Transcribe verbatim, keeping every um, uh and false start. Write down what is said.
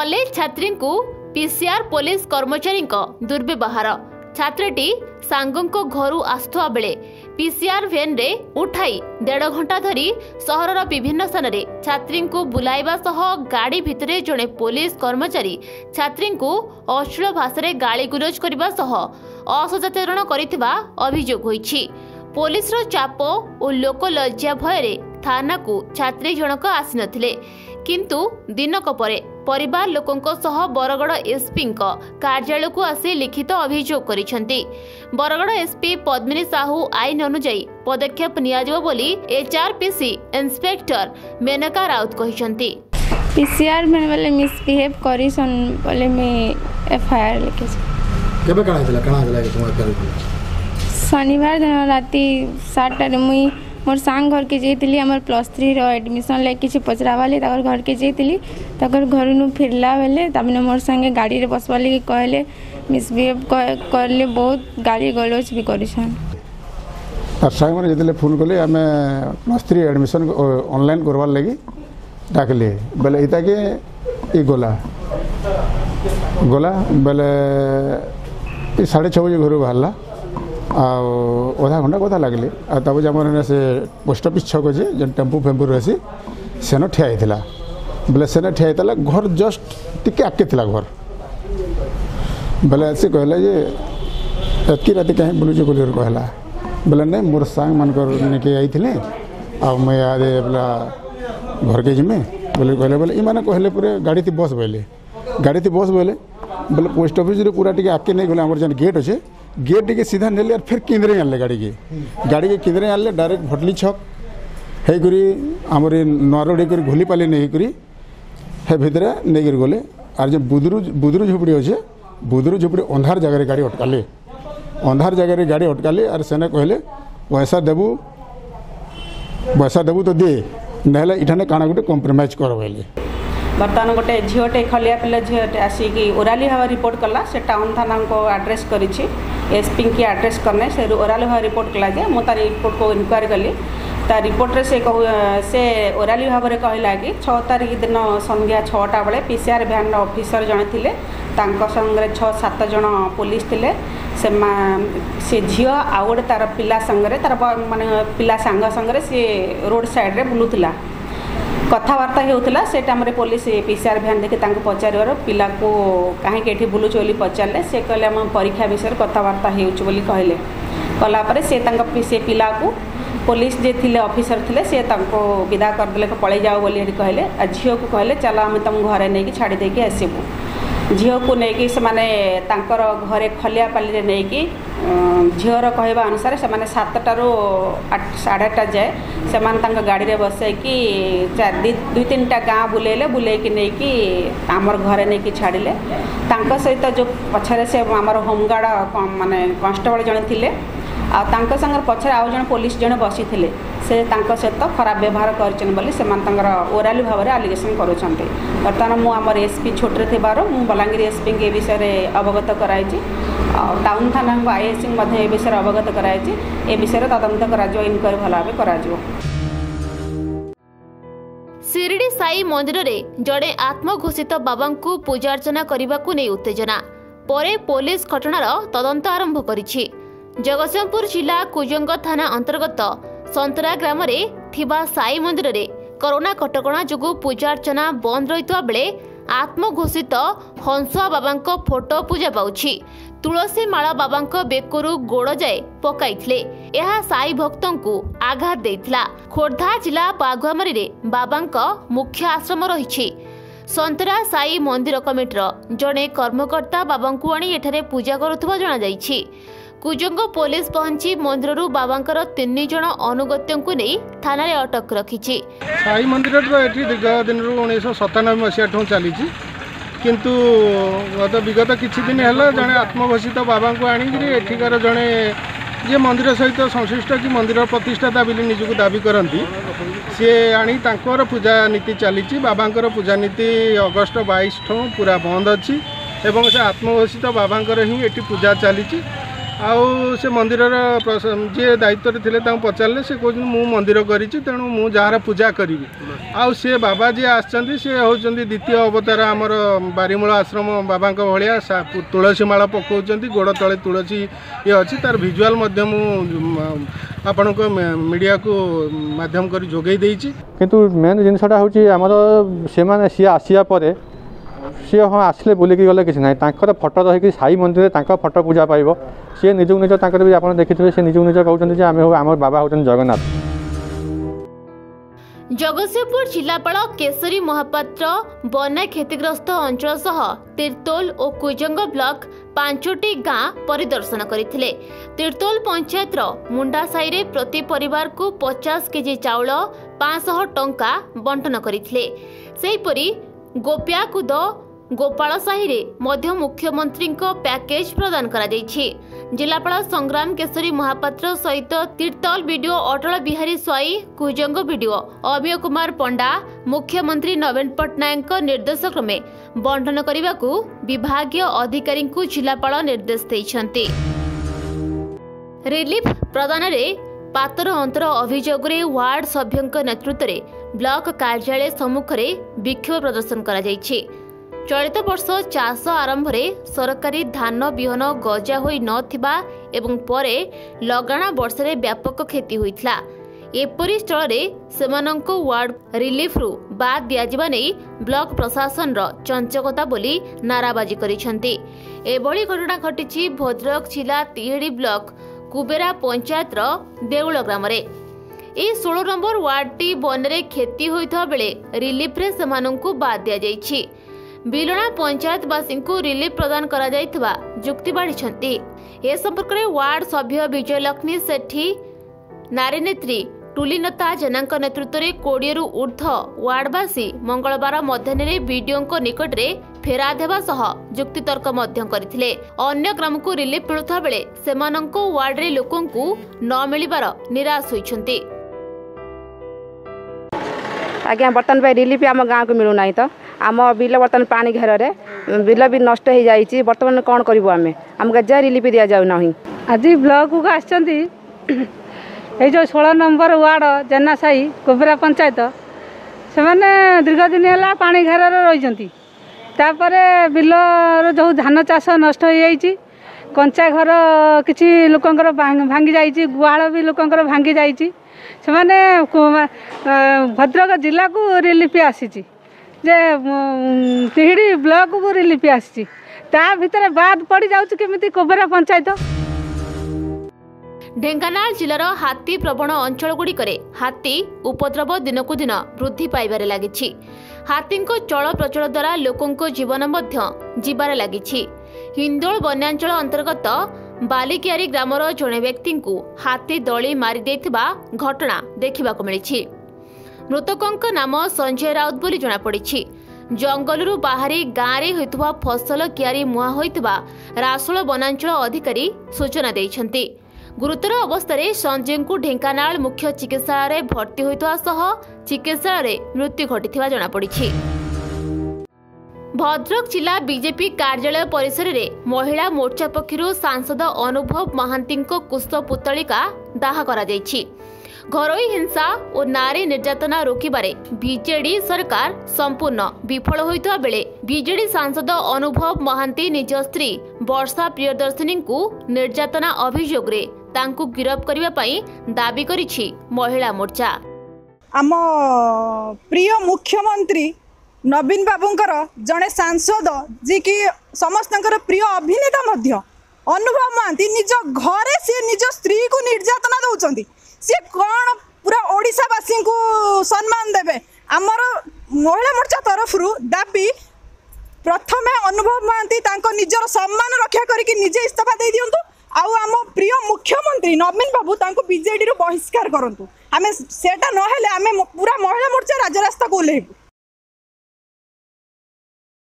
College छात्री को PCR police कर्मचारी दुर्व्यवहार। छात्रटी सांगों को घरू आसुवा बेले पीसीआर वैन रे उठाई डेढ़ घंटा धरी सहरर विभिन्न स्थान रे छात्री को बुलाइबा सह गाड़ी भितरे जड़े पुलिस कर्मचारी छात्री को अश्लील भाषा गाली गुलज करने सह असदाचरण करिथिबा अभियोग होईछि। पुलिस रो चाप और लोक लज्जा भय थाना को छात्री जनक आसी नथिले, किंतु दिनक परे परिवार लोकों सह बरगड़ एसपी कार्यालय को आसी लिखित अभियोग करिसेंती। बरगड़ एसपी पद्मिनी साहू आईन अनुଯାयी पदक्षेप नियाजिबो बोली एचआरपीसी इंस्पेक्टर मेनका राउत कहिसेंती। पीसीआर में वाले मिसबिहेव करिसन बोले में एफआईआर लिखे केबे काना हैला काना हैला कि तुम एफआईआर शनिवार दिन राति सात टा मुई मोर सांग घर के जाइली आम प्लस थ्री एडमिशन लाइक किसी पचरावाली घर के जाइली घर नु फिरला बेले तमने मोर संगे गाड़ी रे बसवा लगी कहले मिसबिहेव करले बहुत गाली गलोच भी करिसन। तार संग माने जतले फोन कले आमे प्लस थ्री एडमिशन ऑनलाइन करवार लगी डाकले बेले इता के ई गोला गोला बेले साढ़े छः बजे घर बाहरला आधा घंटा कथा लगले तब जब से पोस्ट ऑफिस छक अच्छे जो टेम्पू फेम्पू रही सेन ठिया होता बोले सेन ठिया होता घर जस्ट टिके आगे था घर बोले से कहला जे एतकी राति कहीं बुलूचे बोल कहला बोले नहीं मोर सांग मानक निके आई आ मैं आदे बोला घर के जिम्मे बोले कहले बोले इमाने कहले पूरे गाड़ी थी बस बोले गाड़ी थी बस बोले बोले पोस्ट ऑफिस पूरा टिके आगे नहीं गले आम गेट अच्छे गेट के सीधा नेले और फिर केंद्रे आनले गाड़ी के गाड़ी के केंद्रे आनले डायरेक्ट भटली छक है करी आमर नरोड कर घोली पाली नहीं करी है भितरे नहीं कर गले और जो बुदरू बुदरू झोपड़ी अच्छे बुदरू झोपड़ी अंधार जगह गाड़ी अटकाले अंधार जगह गाड़ी अटकाले और सेने कहले पैसा देबू पैसा देबू तो दे ना इठाने काना गोटे कम्प्रोमाइज कर बोले। बर्तमान गोटे झीटे खलिया पिला झीटे आसिक ओराली भाव रिपोर्ट कला से टाउन थाना को आड्रेस करी एसपी की आड्रेस करने से ओराली भाव रिपोर्ट कला जे मु तार रिपोर्ट को इनक्वारी कली तार रिपोर्ट रे से कहू से ओराली भाव में कहला कि छः तारीख दिन संध्या छटा बेले पीसीआर भ्यान ऑफिसर जड़े थे संगे छः सात जन पुलिस थे से से झील आउ गोटे तार पिला संगे तार माने पिला सांग संगे सी रोड साइड रे बुलूला कथबार्ता होता से टाइम पुलिस पीसीआर भ्यान देखी पचार पिला को कहीं बुलूच बोली पचारे से कहले आम परीक्षा विषय कथबार्ता होली कहले कलापर से से पिला को पुलिस जे थिले ऑफिसर थिले से तांको विदा करदे पड़े जाओ बोली कहले आ झील को कहले चल आम तुम घरे नहीं छाड़ी देकी आसबू झील को लेकिन से माने तांकर घरे खलिया पाली नहीं कि झीवर कहवा अनुसार से माने सातटारू आठ साढ़े आठटा जाए से माने गाड़ी रे बसई कि दुई तीन टा गाँ बुलेले बुलेकी नहीं कि आमर घरे नहीं कि छाड़िले तांको सहित जो पछरे से आमर होमगार्ड माने कांस्टेबल जने थिले आ तांको संगर पछरे आउ जने पुलिस जने बसी थिले से तांको सहित खराब व्यवहार करछन बोली से मान तांगर ओराली भाव में आलिगेसन करूछन्ते। बर्तमान मु आमर एसपी छोटरे थिबारो मु बलांगीर एसपी के विषय रे अवगत कराइछि टाउन थाना को आईएससी मध्य ए विषय अवगत कराइछि ए विषय तदंत करा जो इनक्वारी भला भाबे करा जो। शिरडी साई मंदिर रे जड़े आत्मघोषित बाबा को पूजा अर्चना करने को नहीं उत्तेजना परे पुलिस घटनार तदंत आरंभ करिछि। जगतसिंहपुर जिला कुजंग थाना अंतर्गत संतरा ग्राम रे थिबा साई मंदिर रे कोरोना कटकणा जोगु पूजा अर्चना बंद रहितवा बेले आत्मघोषित हंसुआ बाबा फोटो पूजा पाउछि। तुलसी माला बाबा बेकरू गोड़ जाए पकाइथिले यह साई भक्तों को आघात देथिला। खोर्धा जिला बाघुआमारी रे बाबा मुख्य आश्रम रही संतरा साई मंदिर कमिटीर जड़े कर्मकर्ता बाबा को आनी एठारे पूजा करुथबा जणा जाइछि। कुजंग पुलिस पहुंची मंदिर बाबांकर तीन जन अनुगत्यों को नहीं थाना रे अटक रखिछि। साई मंदिर तो एठी दीर्घ दिन उन्नीस सतानबे मसीहा ठूँ चली किंतु गत विगत किछि दिन है जड़े आत्मघोषित बाबा को आनिकी एठिकार जड़े जे मंदिर सहित संश्लिष्ट कि मंदिर प्रतिष्ठाता बोली निजक दाबी करती सी आनी तांकर पूजा नीति चली बाबांकर पूजा नीति अगस्ट बाईस ठूँ पूरा बंद अच्छी एवं से आत्मघोषित बाबांकर ही एटी पूजा चली आउ से मंदिर जी दायित्व थे पचारे से कहते मु मंदिर करी तेणु मु जार पूजा करी आउ से बाबा जी आसछन्ती से होउछन्ती द्वितीय अवतार आमर बारीमूल आश्रम बाबा भाया तुलसी माला पकाउछन्ती गोड़ तले तुलसी ये अच्छी तार भिजुआल आपण को मीडिया को माध्यम कर जोगई देइछि किंतु मेन जिनसटा होछि हमर से माने सी आसिया परे सी हाँ आसले बुलिकी गले किसी ना फटो रही साई मंदिर फटो पूजा पाइब सी निजक निज भी आप देखिए से निजक निज कहते आम आम बाबा होते जगन्नाथ। जगतसिंहपुर जिलापाल केशरी महापात्र बन्या क्षतिग्रस्त अंचल सह तीर्तोल और कुजंग ब्लॉक पांचटी गाँ परिदर्शन करते। तीर्तोल पंचायत मुंडा साई रे प्रति परिवार को पचास केजी चाउल पाँच सौ टंका बंटन करते। सेहीपरि गोप्याकुद गोपाल साही रे मध्य मुख्यमंत्री पैकेज प्रदान करा जायछि। जिलापाल संग्राम केशरी महापात्र सहित तीर्तोल बीडीओ अटल बिहारी स्वाई कुजंग बीडीओ अमिय कुमार पंडा मुख्यमंत्री नवीन पट्टनायक निर्देश क्रमे बंटन करने को विभागीय अधिकारी को जिलापाल निर्देश देइछन्ति। रिलीफ प्रदान रे पातर अंतर अभियोग वार्ड सभ्यों नेतृत्व में ब्लॉक कार्यालय सम्मुख में विक्षोभ प्रदर्शन करा जायछि। चलित वर्ष चाष आरंभ में सरकारी धान बिहन गजा होई नथिबा एवं परे लगाणा वर्ष में व्यापक क्षति होइथिला। एपरि स्थल सेमानंको वार्ड रिलीफ रु बाद दियाजिबा नै ब्लॉक प्रशासन रो चंचकता बोली नाराबाजी करिसेंती। एभली घटना घटिछि भद्रक जिला तिहिडी ब्लॉक कुबेरा पंचायत रो देउल ग्राम रे। ए सोलह नंबर वार्ड टी बनरे क्षति होइथा बेले रिलीफ रे सेमानंको बाद दिया जायछि। बिलणा पंचायतवासी को रिलीफ प्रदान करा जायथिबा जुक्ति बाढ़िछंती। ए संपर्क में वार्ड सभ्य विजय लक्ष्मी सेठी नारीनेत्री टुलीनता जेना नेतृत्व में कोड़े रु ऊर्ध्व वार्डवासी मंगलवार मध्याह्न बीडीओ निकट में फेराद हेबा सह जुक्तितर्क करथिले। अन्य ग्राम को रिलीफ मिलुथा बेले सेमानंको वार्ड रे लोकन को न मिलिबार निराश होइछंती। आज्ञा बर्तन पे रिलीफ आम गाँव को मिलूना तो आम बिल बर्तन पानी घेर बिल भी नष्ट हो जाइए। बर्तमान कौन करूँ आम आमको जा रिलीफ दि जाऊना। आज ब्लॉक को आसछन्ती जो सोलह नंबर वार्ड जेना साई कोबरा पंचायत से दीर्घ दिन है पानी घेर रही बिल जो धान चाष नष्ट हो जाइए। कंचा घर किसी लोकंकर भांगी जाइए गुहाल भी लोकंकर भांगी जाइए। से भद्रक जिला को रिलीफ आसी जे तिहिडी ब्लॉक को रिलीफ आसी भितर बाद पड़ जामी कोबरा पंचायत। ढेंकानाल जिलार हाथी प्रवण अंचल गुड़िकरे हाथी उपद्रव दिनकु दिन वृद्धि पाइबारे लागिछि। हाथीको चल प्रचल द्वारा लोकंको जीवन मध्य जीवारे लागिछि। हिंदोल वन्यांचल अंतर्गत बालिकियारी ग्रामर जड़े व्यक्ति को हाथी दली मारी देथिबा घटना देखिबाको मिलिछि। मृतकों नाम संजय राउत बोली जना पड़िछि। जंगलरू बाहरी गाँव रे होइतबा फसल कियारी मुआ होइतबा रासोल वनांचल अधिकारी सूचना दैछन्ति। गुरुतर अवस्था संजय को ढेंकानाल मुख्य चिकित्सालय भर्ती होइतबा सह चिकित्सालय मृत्यु घटिथिबा जना पड़िछि। भद्रक जिला बीजेपी कार्यालय परिसर में महिला मोर्चा पक्षर सांसद अनुभव महांती कुश पुतलिका दाह करा जायछि। घरोई हिंसा और नारी निर्यातना रोकबारे बीजेडी सरकार संपूर्ण विफल होइतबा बेले बीजेडी सांसद अनुभव महांती निज स्त्री वर्षा प्रियदर्शिनी को निर्यातना अभियोग रे तांकु गिरफ करिबा पई दाबी करिछि महिला मोर्चा। आम प्रिय मुख्यमंत्री नवीन बाबूंकर जड़े सांसद जी की समस्त प्रिय अभिनेता मध्य अनुभव महांती निज घरे सी निज स्त्री को निर्यातना दौरान सी कौन पूरा ओडिशावासी को सम्मान देवे। आमर महिला मोर्चा तरफ दाबी प्रथमे अनुभव महांती निजर सम्मान रक्षा करके निजे इस्तीफा दे दिंतु आउ आम प्रिय मुख्यमंत्री नवीन बाबू तांको बीजेडी रो बहिष्कार करंतु। आमे सेटा न हेले आमे पूरा महिला मोर्चा राजरास्ता को ओल्हेबु।